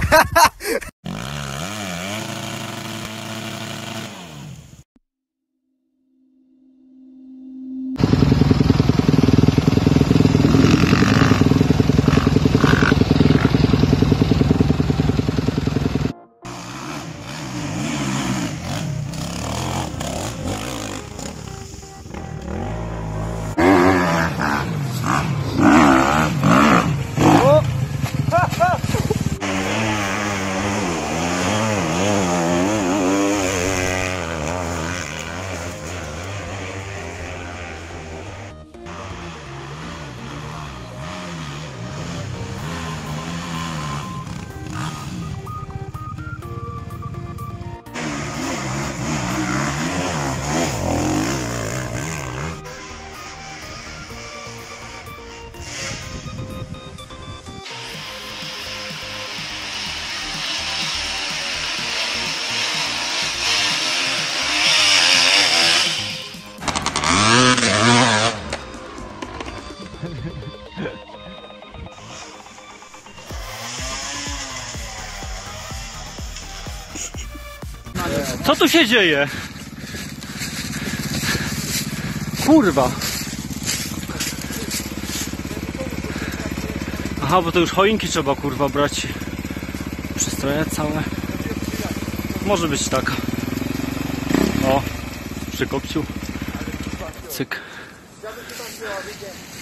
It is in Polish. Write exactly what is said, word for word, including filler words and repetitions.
Co tu się dzieje? Kurwa. Aha, bo to już choinki trzeba kurwa brać. Przystroje całe. Może być tak. O, przy kopciu. Cyk.